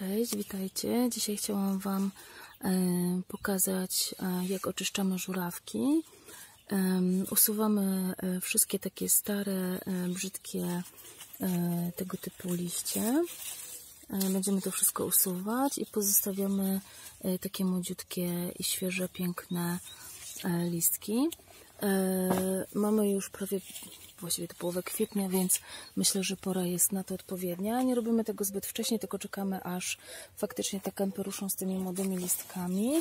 Cześć, witajcie. Dzisiaj chciałam Wam pokazać, jak oczyszczamy żurawki. Usuwamy wszystkie takie stare, brzydkie tego typu liście. Będziemy to wszystko usuwać i pozostawiamy takie młodziutkie i świeże, piękne listki. Mamy już prawie właściwie to połowę kwietnia, więc myślę, że pora jest na to odpowiednia. Nie robimy tego zbyt wcześnie, tylko czekamy, aż faktycznie te kępy ruszą z tymi młodymi listkami.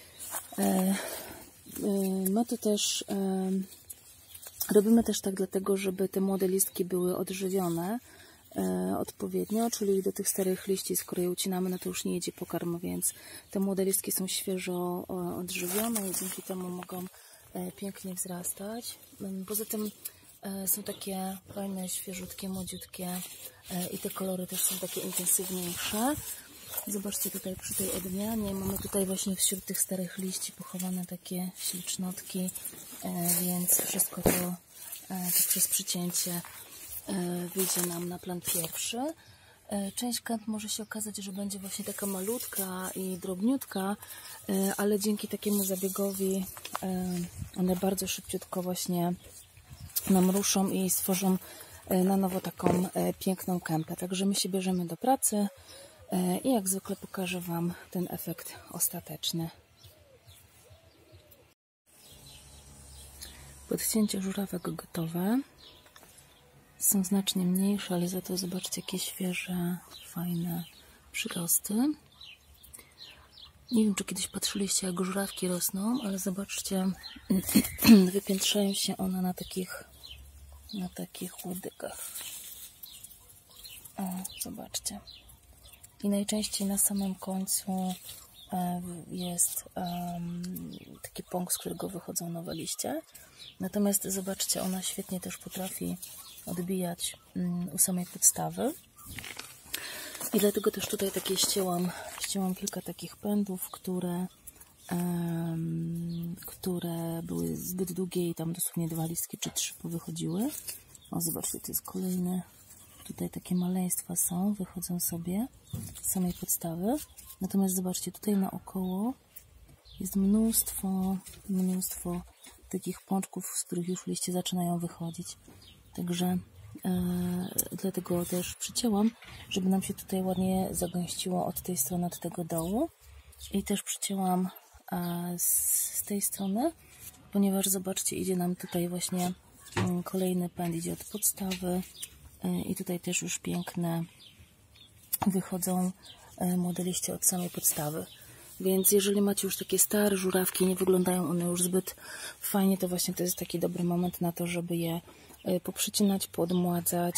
My to też robimy też tak dlatego, żeby te młode listki były odżywione odpowiednio, czyli do tych starych liści, skoro je ucinamy, no to już nie jedzie pokarm, więc te młode listki są świeżo odżywione i dzięki temu mogą pięknie wzrastać. Poza tym są takie fajne, świeżutkie, młodziutkie i te kolory też są takie intensywniejsze. Zobaczcie tutaj przy tej odmianie, mamy tutaj właśnie wśród tych starych liści pochowane takie ślicznotki, więc wszystko to przez przycięcie wyjdzie nam na plan pierwszy. Część kęp może się okazać, że będzie właśnie taka malutka i drobniutka, ale dzięki takiemu zabiegowi one bardzo szybciutko właśnie nam ruszą i stworzą na nowo taką piękną kępę. Także my się bierzemy do pracy i jak zwykle pokażę Wam ten efekt ostateczny. Podcięcie żurawek gotowe. Są znacznie mniejsze, ale za to zobaczcie, jakie świeże, fajne przyrosty. Nie wiem, czy kiedyś patrzyliście, jak żurawki rosną, ale zobaczcie, wypiętrzają się one na takich łodygach. O, zobaczcie. I najczęściej na samym końcu jest taki pąk, z którego wychodzą nowe liście. Natomiast zobaczcie, ona świetnie też potrafi odbijać u samej podstawy. I dlatego też tutaj takie ścięłam kilka takich pędów, które były zbyt długie i tam dosłownie 2 listki czy 3 powychodziły. O, zobaczcie, to jest kolejny. Tutaj takie maleństwa są, wychodzą sobie z samej podstawy. Natomiast zobaczcie, tutaj naokoło jest mnóstwo takich pączków, z których już liście zaczynają wychodzić. Także dlatego też przycięłam, żeby nam się tutaj ładnie zagęściło od tej strony, od tego dołu. I też przycięłam z tej strony, ponieważ zobaczcie, idzie nam tutaj właśnie kolejny pęd, idzie od podstawy i tutaj też już piękne wychodzą młode liście od samej podstawy. Więc jeżeli macie już takie stare żurawki, nie wyglądają one już zbyt fajnie, to właśnie to jest taki dobry moment na to, żeby je poprzycinać, podmładzać.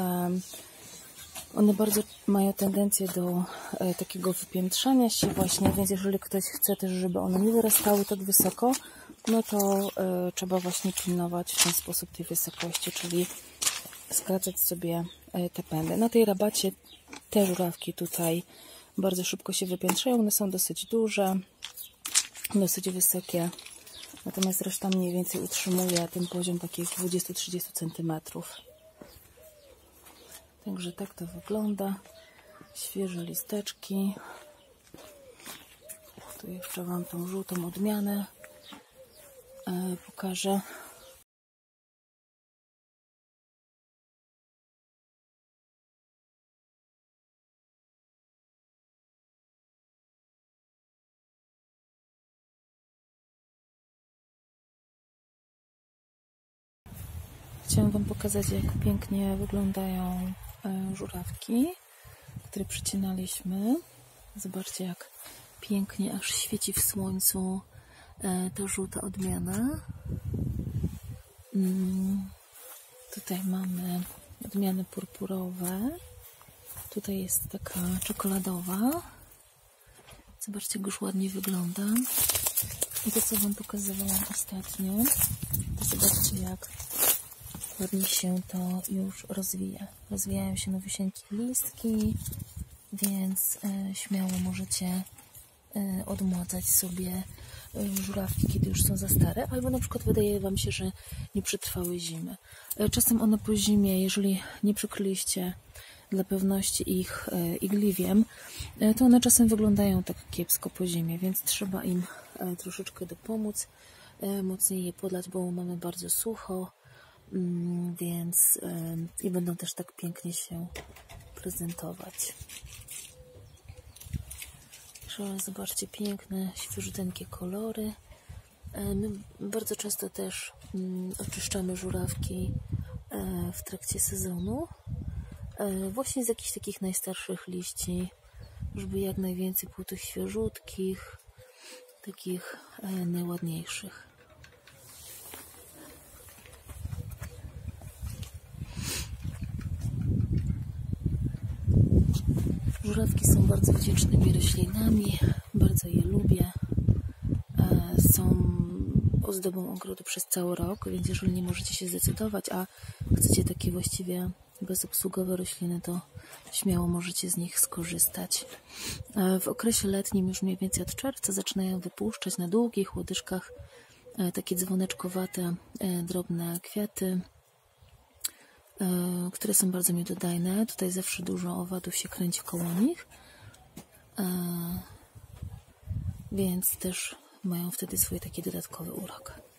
One bardzo mają tendencję do takiego wypiętrzania się właśnie, więc jeżeli ktoś chce też, żeby one nie wyrastały tak wysoko, no to trzeba właśnie pilnować w ten sposób tej wysokości, czyli skracać sobie te pędy. Na tej rabacie te żurawki tutaj bardzo szybko się wypiętrzają, one są dosyć duże, dosyć wysokie, natomiast reszta mniej więcej utrzymuje ten poziom takich 20-30 cm. Także tak to wygląda. Świeże listeczki. Tu jeszcze Wam tą żółtą odmianę pokażę. Chciałam Wam pokazać, jak pięknie wyglądają żurawki, które przycinaliśmy. Zobaczcie, jak pięknie aż świeci w słońcu ta żółta odmiana. Tutaj mamy odmiany purpurowe. Tutaj jest taka czekoladowa. Zobaczcie, jak już ładnie wygląda. I to, co Wam pokazywałam ostatnio, to zobaczcie, jak ładnie się to już rozwija. Rozwijają się nowusieńkie listki, więc śmiało możecie odmładzać sobie żurawki, kiedy już są za stare, albo na przykład wydaje Wam się, że nie przetrwały zimy. Czasem one po zimie, jeżeli nie przykryliście dla pewności ich igliwiem, to one czasem wyglądają tak kiepsko po zimie, więc trzeba im troszeczkę dopomóc, mocniej je podlać, bo mamy bardzo sucho, więc i będą też tak pięknie się prezentować. Zobaczcie, piękne, świeżuteńkie kolory. My bardzo często też oczyszczamy żurawki w trakcie sezonu, właśnie z jakichś takich najstarszych liści, żeby jak najwięcej było tych świeżutkich, takich najładniejszych. Żurawki są bardzo wdzięcznymi roślinami, bardzo je lubię. Są ozdobą ogrodu przez cały rok, więc jeżeli nie możecie się zdecydować, a chcecie takie właściwie bezobsługowe rośliny, to śmiało możecie z nich skorzystać. W okresie letnim już mniej więcej od czerwca zaczynają wypuszczać na długich łodyżkach takie dzwoneczkowate, drobne kwiaty, które są bardzo miododajne. Tutaj zawsze dużo owadów się kręci koło nich, więc też mają wtedy swój taki dodatkowy urok.